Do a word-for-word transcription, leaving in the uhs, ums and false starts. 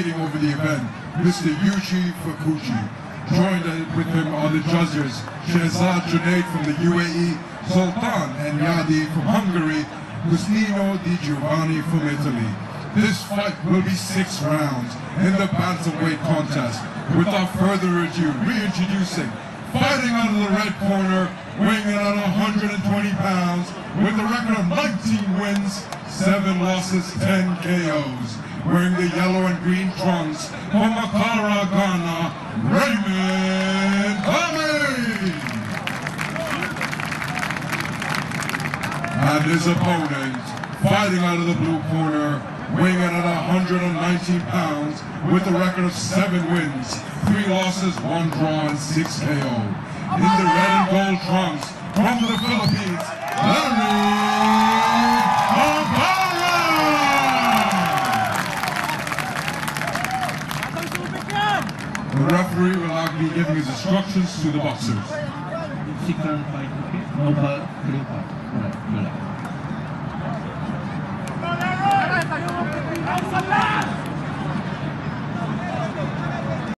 presiding over the event, Mister Yuji Fukuchi. Joined with him are the judges, Shehzad Junaid from the U A E, Sultan and Yadi from Hungary, Costino Di Giovanni from Italy. This fight will be six rounds in the Bantamweight contest. Without further ado, reintroducing, fighting out of the red corner, weighing in at one hundred twenty pounds, with a record of nineteen wins, seven losses, ten K Os. Wearing the yellow and green trunks from Abbara, Ghana, Raymond Commey! And his opponent, fighting out of the blue corner, weighing in at one hundred nineteen pounds, with a record of seven wins, three losses, one draw, and six K O. In the red and gold trunks, from the Philippines, Abbara! The referee will now be giving his instructions to the boxers. Six round fight, okay? No ball, three part. Alright, good luck.